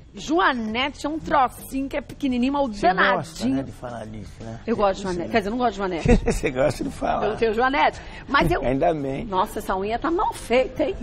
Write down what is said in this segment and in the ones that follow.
Joanete é um trocinho que é pequenininho, mal Você danadinho. gosta, né, de falar disso, né? Eu gosto de Joanete. Quer dizer, eu não gosto de Joanete. Você gosta de falar. Eu não tenho Joanete. Mas eu... Ainda bem. Nossa, essa unha tá mal feita, hein?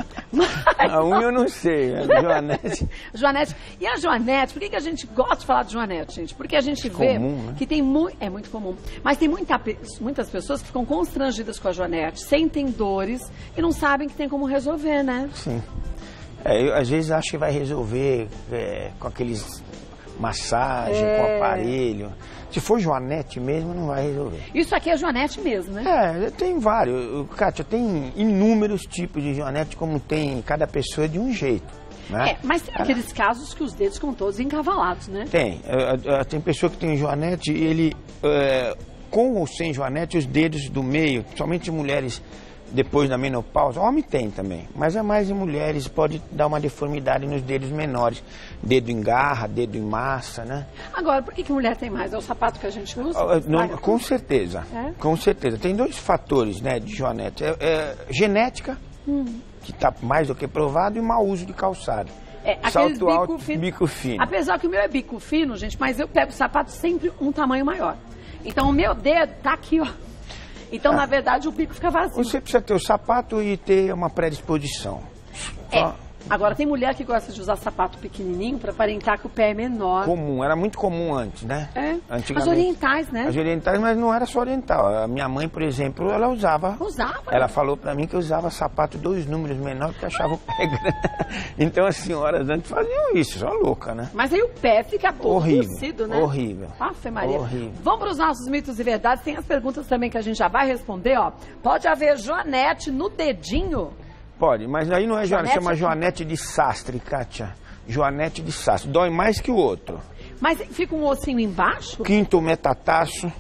A unha eu não sei, a Joanete... Joanete. E a Joanete, por que a gente gosta de falar de Joanete, gente? Porque a gente vê comum, né? que tem muito... É muito comum. Mas tem muitas pessoas que ficam constrangidas com a Joanete, sentem dores e não sabem que tem como resolver, né? Sim. Eu, às vezes, acho que vai resolver com aqueles massagem, com aparelho. Se for Joanete mesmo, não vai resolver. Isso aqui é Joanete mesmo, né? Tem vários. Kátia, tem inúmeros tipos de Joanete, como tem cada pessoa de um jeito. Né? Mas tem aqueles casos que os dedos ficam todos encavalados, né? Tem pessoa que tem Joanete e ele, com ou sem Joanete, os dedos do meio, somente mulheres depois da menopausa, homem tem também, mas é mais em mulheres, pode dar uma deformidade nos dedos menores, dedo em garra, dedo em massa, né? Agora, por que mulher tem mais? É o sapato que a gente usa? Com certeza, com certeza. Tem dois fatores, né, de Joanete, genética, que está mais do que provado, e mau uso de calçado. Salto alto, bico fino. Apesar que o meu é bico fino, gente, mas eu pego o sapato sempre um tamanho maior. Então o meu dedo tá aqui, ó. Então, na verdade, o bico fica vazio. Você precisa ter o sapato e ter uma predisposição. Agora, tem mulher que gosta de usar sapato pequenininho para aparentar que o pé é menor. Comum, era muito comum antes, né? As orientais, né? As orientais, mas não era só oriental. A minha mãe, por exemplo, ela usava. Ela falou para mim que eu usava sapato 2 números menor porque achava o pé grande. Então as senhoras antes faziam isso, só louca, né? Mas aí o pé fica todo torcido, né? Horrível. Afe Maria. Horrível. Vamos para os nossos mitos e verdades. Tem as perguntas também que a gente já vai responder, ó. Pode haver Joanete no dedinho? Pode, mas aí não é Joanete, chama Joanete de sastre, Kátia. Joanete de sastre. Dói mais que o outro. Mas fica um ossinho embaixo? Quinto metatarso.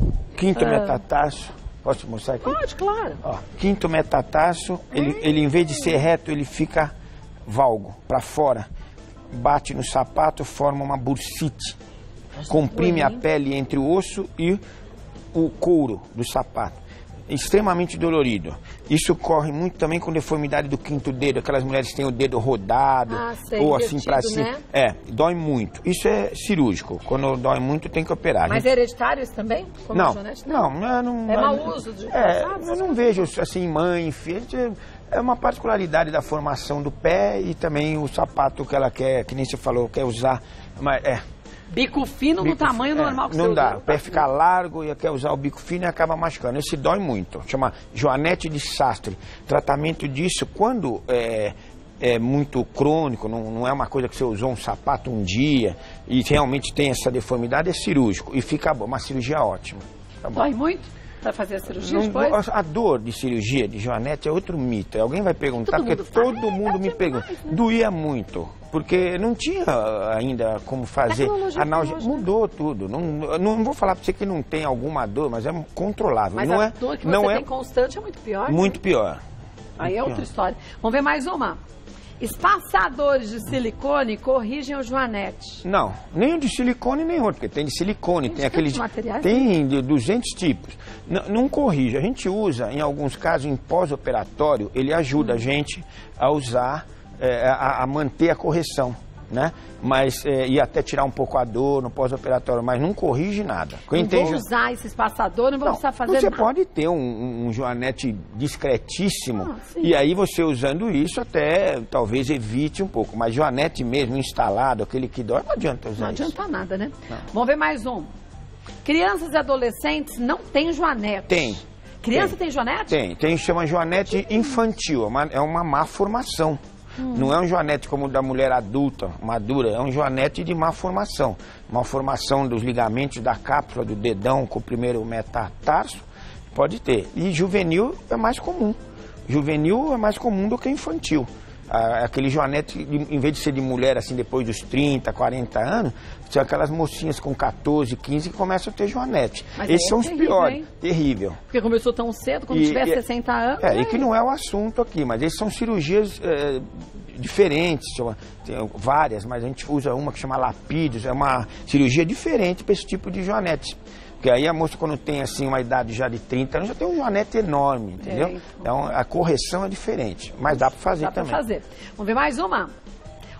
Posso mostrar aqui? Pode, claro. Ó, quinto metatarso, ele em vez de ser reto, ele fica valgo, para fora. Bate no sapato, forma uma bursite. Comprime a pele entre o osso e o couro do sapato. Extremamente dolorido. Isso ocorre muito também com deformidade do quinto dedo, aquelas mulheres que têm o dedo rodado, ou assim para cima. Né? Dói muito. Isso é cirúrgico. Quando dói muito, tem que operar. Mas é hereditário isso também? Como não, não. É mau uso de eu não vejo assim, mãe, filho. É uma particularidade da formação do pé e também o sapato que ela quer, que nem você falou, quer usar. Mas bico fino no tamanho normal que você usa. Não dá, o pé fica largo e quer usar o bico fino e acaba machucando. Esse dói muito, chama Joanete de sastre. Tratamento disso, quando é muito crônico, não é uma coisa que você usou um sapato um dia e realmente tem essa deformidade, é cirúrgico e fica uma cirurgia ótima. Tá bom. Dói muito? Para fazer a cirurgia depois? A dor de cirurgia de Joanete é outro mito. Alguém vai perguntar, todo mundo me pergunta. Doía muito, porque não tinha ainda como fazer analgésico. Mudou tudo. Não vou falar para você que não tem alguma dor, mas é controlável. Mas não a dor que você tem constante é muito pior? Muito pior. Aí é outra história. Vamos ver mais uma. Espaçadores de silicone corrigem o Joanete? Não, nem o de silicone nem outro, porque tem de silicone, tem aqueles materiais. Tem de 200 tipos. Não corrige, a gente usa, em alguns casos, em pós-operatório, ele ajuda a gente a usar, a manter a correção, né? Mas, e até tirar um pouco a dor no pós-operatório, mas não corrige nada. Não vou usar esse espaçador, não vou precisar fazer você nada. Você pode ter um Joanete discretíssimo, e aí você usando isso até talvez evite um pouco. Mas Joanete mesmo instalado, aquele que dói, não adianta usar isso. Não adianta nada, né? Não. Vamos ver mais um. Crianças e adolescentes não têm Joanete. Tem. Criança tem Joanete? Tem, chama Joanete infantil, é uma má formação. Não é um Joanete como o da mulher adulta, madura, é um Joanete de má formação. Uma formação dos ligamentos da cápsula do dedão com o primeiro metatarso, pode ter. E juvenil é mais comum. Juvenil é mais comum do que infantil. Aquele Joanete, em vez de ser de mulher assim depois dos 30, 40 anos, são aquelas mocinhas com 14, 15 que começam a ter Joanete. Esses são os piores. Hein? Terrível. Porque começou tão cedo, quando tiver 60 anos. E que não é o assunto aqui, mas esses são cirurgias diferentes, tem várias, mas a gente usa uma que chama lapídios, é uma cirurgia diferente para esse tipo de Joanete. Porque aí a moça, quando tem assim uma idade já de 30 anos, já tem um Joanete enorme, entendeu? Então a correção é diferente, mas dá para fazer também. Dá para fazer. Vamos ver mais uma?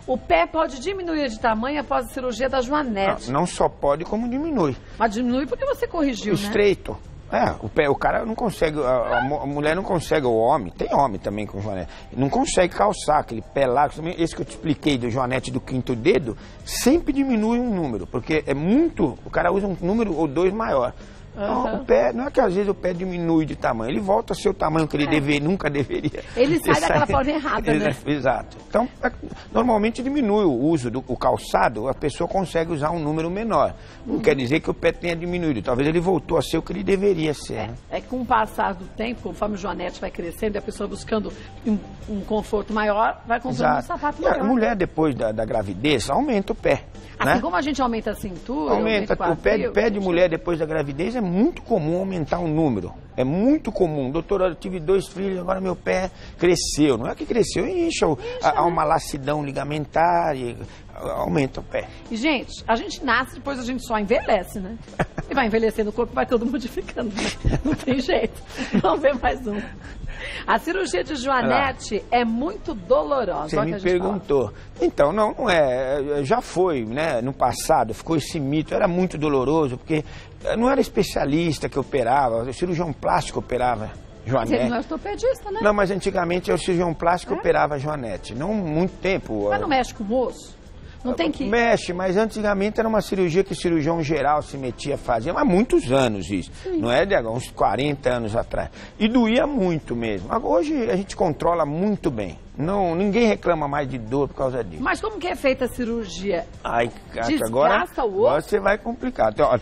O pé pode diminuir de tamanho após a cirurgia da joanete. Não só pode, como diminui. Mas diminui porque você corrigiu, né? Estreito. O cara não consegue, a mulher não consegue, o homem, tem homem também com joanete, não consegue calçar aquele pé largo. Esse que eu te expliquei do joanete do quinto dedo, sempre diminui um número, porque o cara usa um número ou dois maior. Então, o pé, não é que às vezes o pé diminui de tamanho, ele volta ao seu tamanho que ele nunca deveria. Ele sai daquela forma errada, né? Exato. Então, normalmente diminui o uso do calçado, a pessoa consegue usar um número menor. Não quer dizer que o pé tenha diminuído, talvez ele voltou a ser o que ele deveria ser. Né? É que com o passar do tempo, conforme o joanete vai crescendo e a pessoa buscando um conforto maior, vai comprando um sapato maior. A mulher, depois da gravidez, aumenta o pé. Assim, né? como a gente aumenta a cintura, aumenta o pé de mulher depois da gravidez, é muito comum aumentar o número. É muito comum. Doutora, eu tive 2 filhos, agora meu pé cresceu. Não é que cresceu, incha. Há uma lacidão ligamentar e aumenta o pé. E, gente, a gente nasce, depois a gente só envelhece, né? E vai envelhecendo o corpo, vai todo modificando, né? Não tem jeito. Vamos ver mais um. A cirurgia de joanete é muito dolorosa. Você me perguntou. Então, não é. Já foi, né? No passado, ficou esse mito. Era muito doloroso, porque não era especialista que operava, o cirurgião plástico operava joanete. Você não é ortopedista, né? Não, mas antigamente o cirurgião plástico operava joanete. Não muito tempo. Mas não mexe com o osso? Não tem que... Mexe, mas antigamente era uma cirurgia que o cirurgião geral se metia a fazer, há muitos anos isso, não é de uns 40 anos atrás. E doía muito mesmo. Hoje a gente controla muito bem. Não, ninguém reclama mais de dor por causa disso. Mas como que é feita a cirurgia? Ai, Desgasta agora você vai complicar. Então,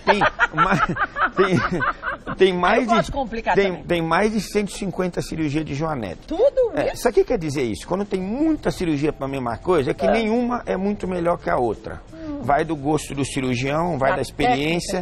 tem mais de 150 cirurgias de joanete. Tudo? Isso aqui quer dizer isso. Quando tem muita cirurgia para a mesma coisa, é que nenhuma é muito melhor que a outra. Vai do gosto do cirurgião, vai da experiência.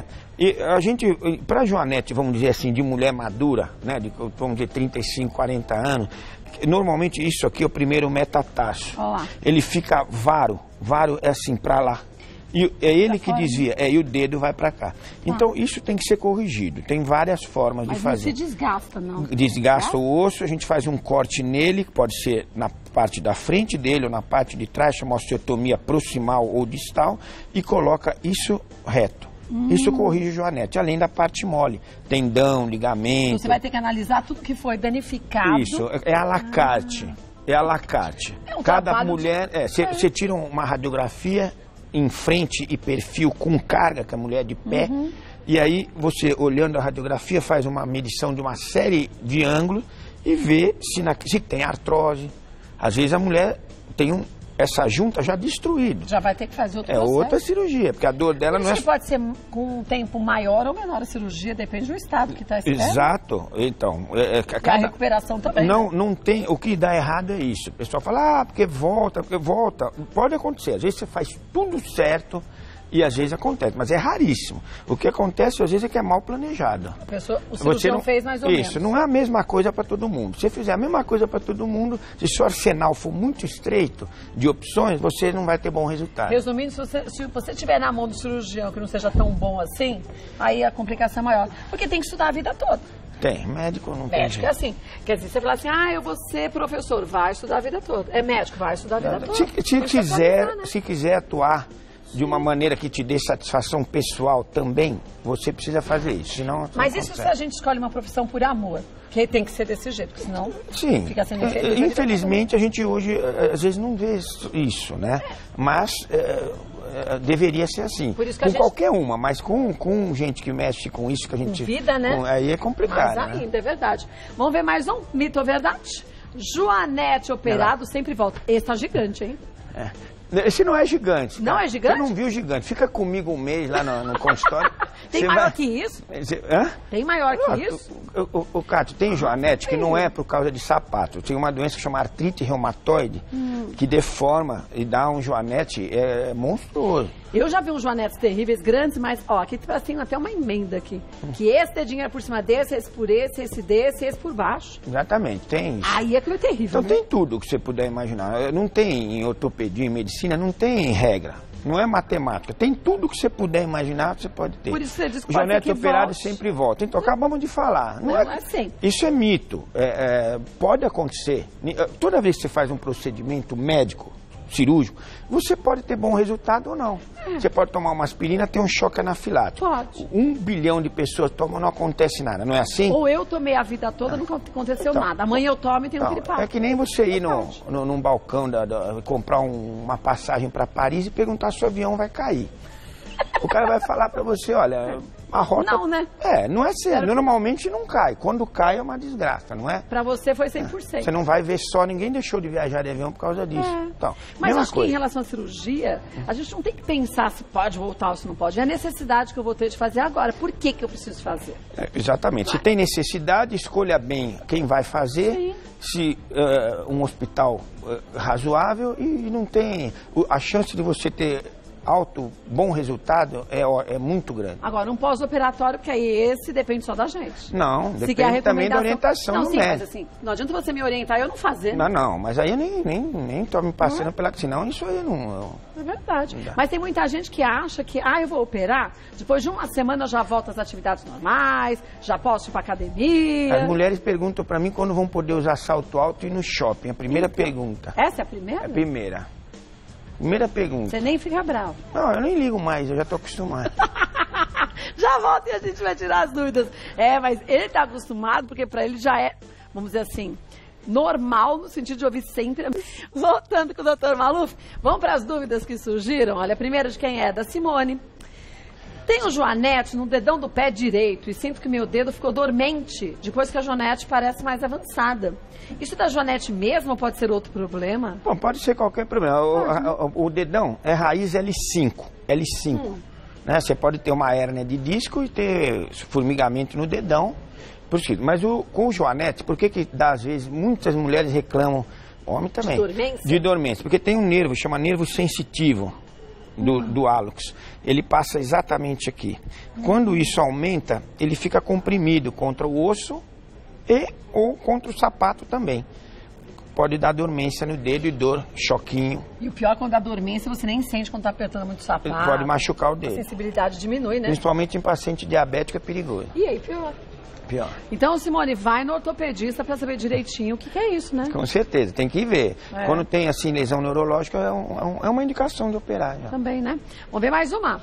E a gente, para joanete, vamos dizer assim, de mulher madura, né, vamos dizer 35, 40 anos, normalmente isso aqui é o primeiro metatarso. Ele fica varo é assim para lá. E é ele que dizia, e o dedo vai para cá. Então isso tem que ser corrigido, tem várias formas de fazer. Mas não se desgasta, não? Desgasta o osso, a gente faz um corte nele, que pode ser na parte da frente dele ou na parte de trás, chama osteotomia proximal ou distal, e coloca isso reto. Isso corrige o joanete, além da parte mole, tendão, ligamento. Você vai ter que analisar tudo que foi danificado. Isso, é à la carte. É à la carte. Cada mulher, você tira uma radiografia em frente e perfil com carga, que a mulher é de pé, e aí você, olhando a radiografia, faz uma medição de uma série de ângulos e vê se tem artrose. Às vezes a mulher tem essa junta já destruída. Já vai ter que fazer outro processo. Outra cirurgia, porque a dor dela não é... pode ser com um tempo maior ou menor a cirurgia, depende do estado que está esperando. Exato. Então... A recuperação também. Não tem... O que dá errado é isso. O pessoal fala, porque volta. Pode acontecer. Às vezes você faz tudo certo e às vezes acontece, mas é raríssimo. O que acontece às vezes é que é mal planejado. O cirurgião fez mais ou menos. Isso, não é a mesma coisa para todo mundo. Se você fizer a mesma coisa para todo mundo, se seu arsenal for muito estreito de opções, você não vai ter bom resultado. Resumindo, se você estiver na mão do cirurgião que não seja tão bom assim, aí a complicação é maior. Porque tem que estudar a vida toda. Tem, médico não tem. Médico é assim. Quer dizer, você fala assim, eu vou ser professor, vai estudar a vida toda. É médico, vai estudar a vida toda. Se quiser atuar de uma maneira que te dê satisfação pessoal também, você precisa fazer isso, senão... Mas isso se a gente escolhe uma profissão por amor, que tem que ser desse jeito, porque senão fica sendo infeliz. Infelizmente a gente hoje, às vezes não vê isso, né? Mas deveria ser assim. Com qualquer uma, mas com gente que mexe com isso, que a gente... Vida, né? Aí é complicado. Mas ainda, é verdade. Vamos ver mais um mito ou verdade? Joanete operado sempre volta. Esse tá gigante, hein? Esse não é gigante. Não é gigante? Você não viu gigante. Fica comigo um mês lá no consultório. Tem maior que isso? Tem maior que isso? Cátia, tem joanete que não é por causa de sapato. Tem uma doença que chama artrite reumatoide, que deforma e dá um joanete monstruoso. Eu já vi uns joanetes terríveis, grandes, mas, aqui tem até uma emenda aqui. Que esse dedinho é por cima desse, esse por esse desse, esse por baixo. Exatamente, tem isso. Aí aquilo é terrível. Então tem tudo que você puder imaginar. Não tem em ortopedia, em medicina, não tem regra. Não é matemática. Tem tudo que você puder imaginar, você pode ter. Por isso você diz que o joanete operado sempre volta. Então, acabamos de falar. Não é assim. Isso é mito. Pode acontecer. Toda vez que você faz um procedimento médico, cirúrgico, você pode ter bom resultado ou não. Você pode tomar uma aspirina, ter um choque anafilático. Pode. 1 bilhão de pessoas tomam, não acontece nada, não é assim? Ou eu tomei a vida toda, nunca aconteceu Então, nada. Amanhã eu tomo e tenho um piripaque. É que nem você ir num balcão, comprar uma passagem para Paris e perguntar se o avião vai cair. O cara vai falar para você, olha, a rota... Não, né? Não é sério. Normalmente não cai. Quando cai é uma desgraça, não é? Pra você foi 100%. Você não vai ver só, ninguém deixou de viajar de avião por causa disso. Então, mas acho que em relação à cirurgia, a gente não tem que pensar se pode voltar ou se não pode. É a necessidade que eu vou ter de fazer agora. Por que eu preciso fazer? Exatamente. Se tem necessidade, escolha bem quem vai fazer. Sim. Se um hospital razoável e não tem... A chance de você ter bom resultado é muito grande. Agora, um pós-operatório, porque aí esse depende só da gente. Não, depende também da orientação do médico. Mas assim, não adianta você me orientar e eu não fazer. Não, mas aí eu nem tô me passando pela... Senão isso aí não... É verdade. Mas tem muita gente que acha que, eu vou operar, depois de uma semana eu já volto às atividades normais, já posso ir pra academia. As mulheres perguntam pra mim quando vão poder usar salto alto e ir no shopping. A primeira pergunta. Essa é a primeira? É a primeira. Primeira pergunta. Você nem fica bravo. Não, eu nem ligo mais, eu já tô acostumado. Já volta e a gente vai tirar as dúvidas. Mas ele tá acostumado porque pra ele já é, vamos dizer assim, normal no sentido de ouvir sempre. Voltando com o Dr. Maluf, vamos para as dúvidas que surgiram. Olha, a primeira de quem é? Da Simone. Tenho joanete no dedão do pé direito e sinto que meu dedo ficou dormente depois que a joanete parece mais avançada. Isso da joanete mesmo ou pode ser outro problema? Bom, pode ser qualquer problema. O dedão é raiz L5. Né? Você pode ter uma hérnia de disco e ter formigamento no dedão. Mas com o joanete, por que dá, às vezes, muitas mulheres reclamam, homem também, de dormência? Porque tem um nervo, chama nervo sensitivo. Do hálux, ele passa exatamente aqui. Quando isso aumenta, ele fica comprimido contra o osso ou contra o sapato também. Pode dar dormência no dedo e dor, choquinho. E o pior é quando dá dormência, você nem sente quando está apertando muito o sapato. Ele pode machucar o dedo. A sensibilidade diminui, né? Principalmente em paciente diabético é perigoso. E aí, pior? Então, Simone, vai no ortopedista para saber direitinho o que é isso, né? Com certeza, tem que ver. Quando tem, assim, lesão neurológica, é uma indicação de operar. Já. Também, né? Vamos ver mais uma.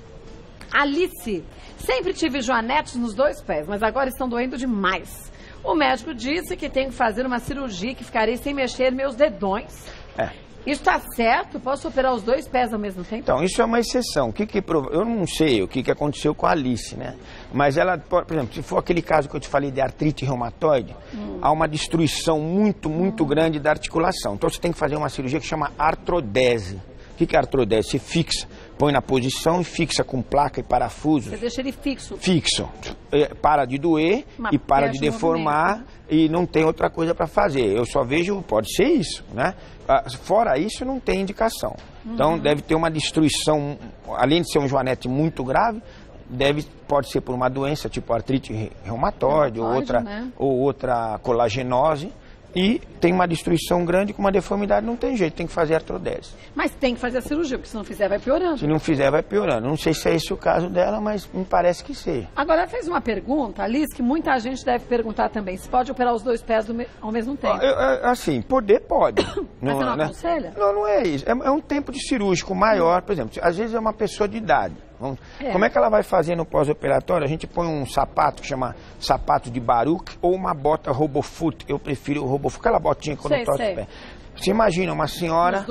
Alice, sempre tive joanetes nos 2 pés, mas agora estão doendo demais. O médico disse que tenho que fazer uma cirurgia que ficarei sem mexer meus dedões. Isso está certo? Posso operar os 2 pés ao mesmo tempo? Então, isso é uma exceção. Eu não sei o que aconteceu com a Alice, né? Mas ela, por exemplo, se for aquele caso que eu te falei de artrite reumatoide, há uma destruição muito grande da articulação. Então, você tem que fazer uma cirurgia que chama artrodese. O que é artrodese? Você fixa, põe na posição e fixa com placa e parafuso. Você deixa ele fixo? Fixo. Para de doer e para de deformar e não tem outra coisa para fazer. Eu só vejo, pode ser isso, né? Fora isso, não tem indicação. Então, deve ter uma destruição, além de ser um joanete muito grave, pode ser por uma doença tipo artrite reumatoide ou outra colagenose. E tem uma destruição grande com uma deformidade, não tem jeito, tem que fazer artrodese. Mas tem que fazer a cirurgia, porque se não fizer vai piorando. Se não fizer vai piorando. Não sei se é esse o caso dela, mas me parece que sim. Agora, ela fez uma pergunta, Alice, que muita gente deve perguntar também. Se pode operar os 2 pés ao mesmo tempo? Assim, poder pode. Mas você não aconselha? Não é isso. É um tempo de cirúrgico maior, por exemplo. Às vezes é uma pessoa de idade. Como é que ela vai fazer no pós-operatório? A gente põe um sapato que chama sapato de Baruch ou uma bota Robofoot. Eu prefiro o Robofoot, aquela botinha quando toca o pé. Você imagina uma senhora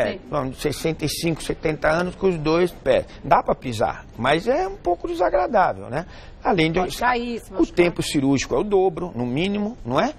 de 65, 70 anos com os 2 pés. Dá para pisar, mas é um pouco desagradável, né? Além de o tempo cirúrgico é o dobro, no mínimo, não é?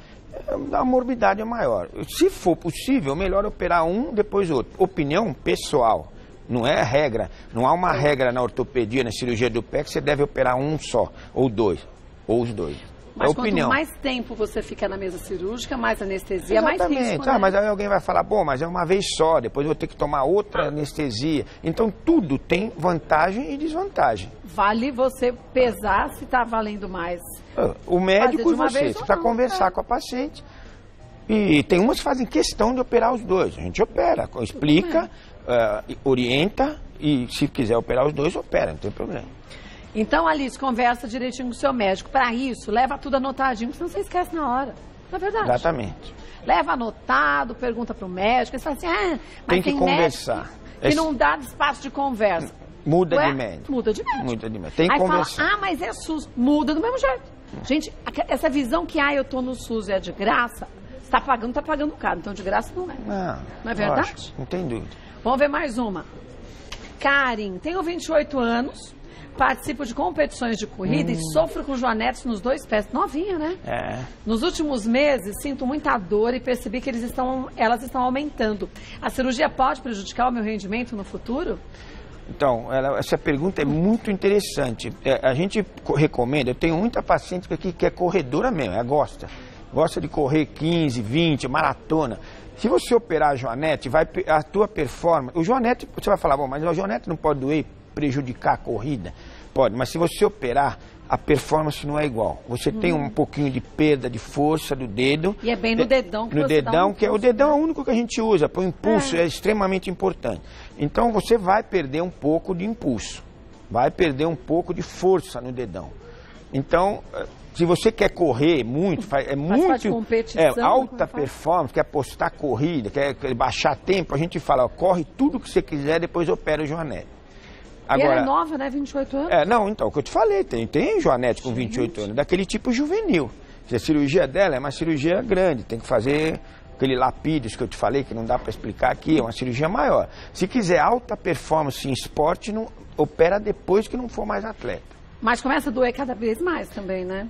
A morbidade é maior. Se for possível, melhor operar um, depois outro. Opinião pessoal. Não é regra, não há uma regra na ortopedia, na cirurgia do pé, que você deve operar um só, ou 2, ou os 2. Mas quanto mais tempo você fica na mesa cirúrgica, mais anestesia, mais risco, né? Mas aí alguém vai falar, mas é uma vez só, depois eu vou ter que tomar outra anestesia. Então tudo tem vantagem e desvantagem. Vale você pesar se está valendo mais. O médico e você precisa conversar com a paciente. E tem umas que fazem questão de operar os 2. A gente opera, explica, orienta e se quiser operar os 2, opera, não tem problema. Então, Alice, conversa direitinho com o seu médico. Para isso, leva tudo anotadinho, porque senão você esquece na hora. Não é verdade? Exatamente. leva anotado, pergunta pro médico, eles falam assim, mas tem que conversar. Que não dá espaço de conversa. Muda de médico. Muda de médico. Muda de médico. Tem que aí conversar. Fala, mas é SUS. Muda do mesmo jeito. Gente, essa visão que, eu tô no SUS e é de graça, você tá pagando caro, então de graça não é. Não é verdade? Lógico, não tem dúvida. Vamos ver mais uma. Karen, tenho 28 anos, participo de competições de corrida e sofro com joanetes nos 2 pés. Novinha, né? Nos últimos meses, sinto muita dor e percebi que elas estão aumentando. A cirurgia pode prejudicar o meu rendimento no futuro? Então, essa pergunta é muito interessante. A gente recomenda, eu tenho muita paciente aqui que é corredora mesmo, gosta de correr 15, 20, maratona. Se você operar a joanete, a tua performance... O joanete, você vai falar, bom, mas o joanete não pode doer, prejudicar a corrida? Pode, mas se você operar, a performance não é igual. Você tem um pouquinho de perda de força do dedo. E é bem no dedão que no você dedão, dá um impulso, o dedão é o único que a gente usa, para o impulso é extremamente importante. Então você vai perder um pouco de impulso, vai perder um pouco de força no dedão. Então, se você quer correr muito, alta performance, quer postar corrida, quer baixar tempo, a gente fala, corre tudo que você quiser, depois opera o joanete. Agora, e ela é nova, né? 28 anos? Não, então, o que eu te falei, tem joanete com 28 anos, daquele tipo juvenil. A cirurgia dela é uma cirurgia grande, tem que fazer aquele lapídeos que eu te falei, que não dá para explicar aqui, é uma cirurgia maior. Se quiser alta performance em esporte, não, opera depois que não for mais atleta. Mas começa a doer cada vez mais também, né?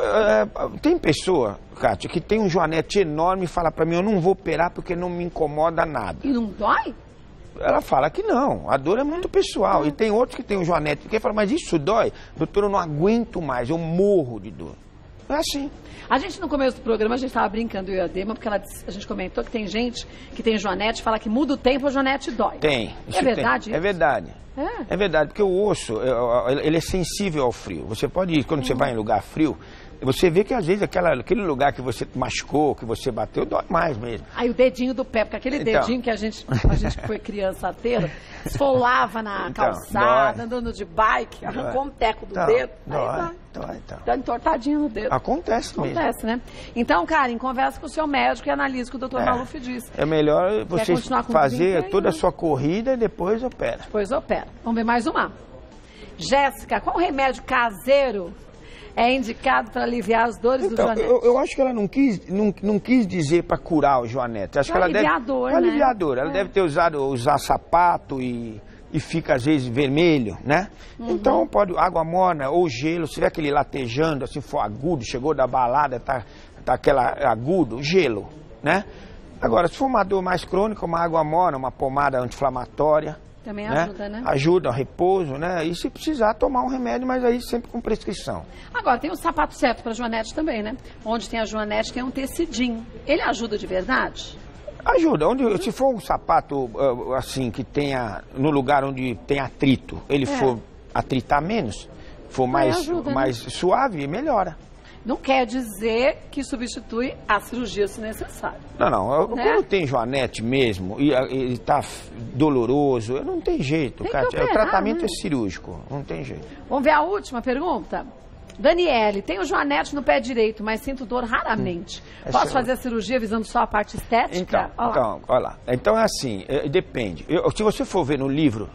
Tem pessoa, Kátia, que tem um joanete enorme e fala para mim, eu não vou operar porque não me incomoda nada. E não dói? Ela fala que não, a dor é muito pessoal. E tem outros que tem um joanete que fala, mas isso dói? Doutor, eu não aguento mais, eu morro de dor. É assim. A gente, no começo do programa, a gente estava brincando, eu e a Dema, porque a gente comentou que tem gente que tem joanete, fala que muda o tempo, a joanete dói. Tem. É verdade? É verdade. É verdade, porque o osso, ele é sensível ao frio. Você pode ir, quando você vai em lugar frio, você vê que às vezes aquele lugar que você machucou, que você bateu, dói mais mesmo. Aí o dedinho do pé, porque aquele dedinho que a gente que foi criançateira, esfolava na calçada, andando de bike, arrancou um teco do dedo. Dói. Tá entortadinho no dedo. Acontece mesmo. Acontece, né? Então, Karen, conversa com o seu médico e analisa o que o doutor Maluf disse. É melhor você fazer toda a sua corrida e depois opera. Depois opera. Vamos ver mais uma. Jéssica, qual remédio caseiro é indicado para aliviar as dores do joanete? Eu acho que ela não quis dizer para curar o joanete. Acho que ela aliviador, deve... Aliviador, né? Ela deve ter usar sapato e fica às vezes vermelho, né? Então pode água morna ou gelo, se tiver aquele latejando, assim, for agudo, chegou da balada, tá aquela agudo, gelo, né? Agora, se for uma dor mais crônica, uma água morna, uma pomada anti-inflamatória. Também ajuda, né? Ajuda ao repouso, né? E se precisar tomar um remédio, mas aí sempre com prescrição. Agora, tem o sapato certo para joanete também, né? Onde tem a joanete tem um tecidinho. Ele ajuda de verdade? Ajuda. Se for um sapato assim, que tenha, no lugar onde tem atrito, ele for atritar menos, for mais suave, melhora. Não quer dizer que substitui a cirurgia se necessário. Não. Quando tem joanete mesmo e ele está doloroso, não tem jeito, Kátia. O tratamento é cirúrgico, não tem jeito. Vamos ver a última pergunta? Daniele, tenho joanete no pé direito, mas sinto dor raramente. Posso fazer a cirurgia visando só a parte estética? Então, olha lá. Então é assim, depende. Se você for ver no livro,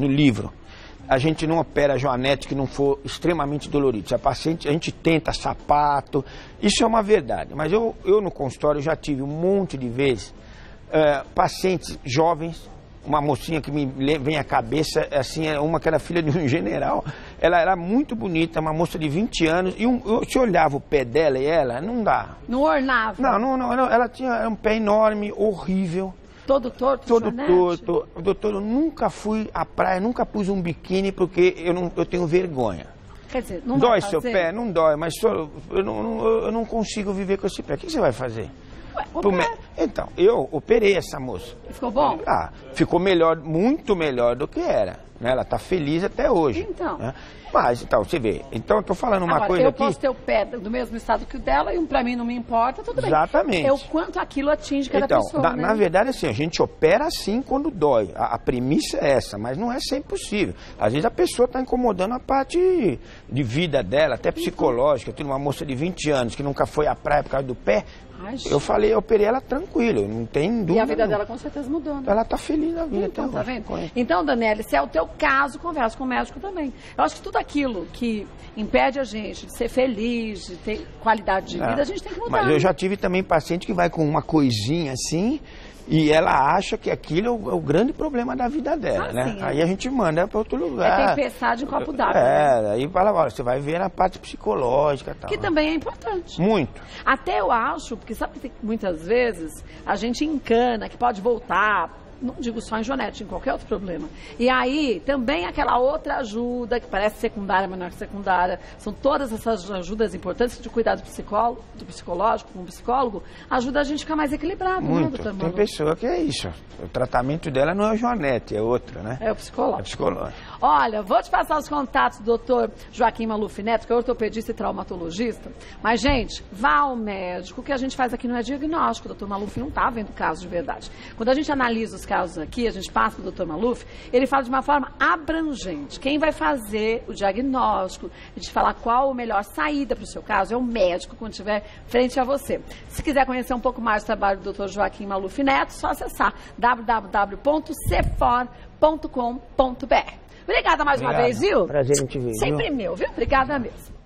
a gente não opera joanete que não for extremamente dolorido. Se a paciente, a gente tenta sapato, isso é uma verdade. Mas eu no consultório já tive um monte de vezes pacientes jovens, uma mocinha que me vem à cabeça, assim, uma que era filha de um general. Ela era muito bonita, uma moça de 20 anos, e se olhava o pé dela e ela, não dá. Não ornava? Não, ela tinha um pé enorme, horrível. Todo torto? Todo torto. Doutor, eu nunca fui à praia, nunca pus um biquíni porque eu tenho vergonha. Quer dizer, não dói vai seu pé? Não dói, mas eu não consigo viver com esse pé. O que você vai fazer? Então, eu operei essa moça. E ficou bom? Ah, ficou melhor, muito melhor do que era. Né? Ela está feliz até hoje. Então. Né? Mas, então, você vê. Então, eu estou falando uma Agora, coisa aqui... eu posso ter o pé do mesmo estado que o dela e pra mim não me importa, tudo bem. Exatamente. É o quanto aquilo atinge cada Então, pessoa, né? na verdade, assim, a gente opera assim quando dói. A premissa é essa, mas não é sempre possível. Às vezes a pessoa está incomodando a parte de vida dela, até psicológica. Eu tenho uma moça de 20 anos que nunca foi à praia por causa do pé. Ai, eu falei, eu operei ela tranquilo, não tem dúvida. E a vida não. dela com certeza mudou, né? Ela está feliz na vida. Então, até tá hoje. vendo? Então, Daniele, se é o teu caso, conversa com o médico também. Eu acho que tudo aquilo que impede a gente de ser feliz, de ter qualidade de vida, a gente tem que mudar. Mas eu já tive também paciente que vai com uma coisinha assim e ela acha que aquilo é o grande problema da vida dela, né? Sim, Aí a gente manda para outro lugar. É tempestade em copo d'água. Né? Aí fala, olha, você vai ver na parte psicológica e tal. Que também é importante. Muito. Até eu acho, porque sabe que muitas vezes a gente encana que pode voltar, não digo só em joanete, em qualquer outro problema. E aí, também aquela outra ajuda, que parece secundária, mas não é secundária, são todas essas ajudas importantes de cuidar do psicológico, com o psicólogo, ajuda a gente a ficar mais equilibrado, Muito. né, doutor Malu? Tem pessoa que é isso. O tratamento dela não é o joanete, é outro, né? É o psicológico. É psicológico. Olha, vou te passar os contatos do doutor Joaquim Maluf Neto, que é ortopedista e traumatologista. Mas, gente, vá ao médico. O que a gente faz aqui não é diagnóstico. O doutor Maluf não está vendo casos de verdade. Quando a gente analisa os casos aqui, a gente passa para o doutor Maluf, ele fala de uma forma abrangente. Quem vai fazer o diagnóstico, a gente falar qual a melhor saída para o seu caso, é o médico quando estiver frente a você. Se quiser conhecer um pouco mais do trabalho do doutor Joaquim Maluf Neto, só acessar www.cefor.com.br. Obrigada mais uma vez, viu? Prazer em te ver. Sempre meu, viu? Obrigada mesmo.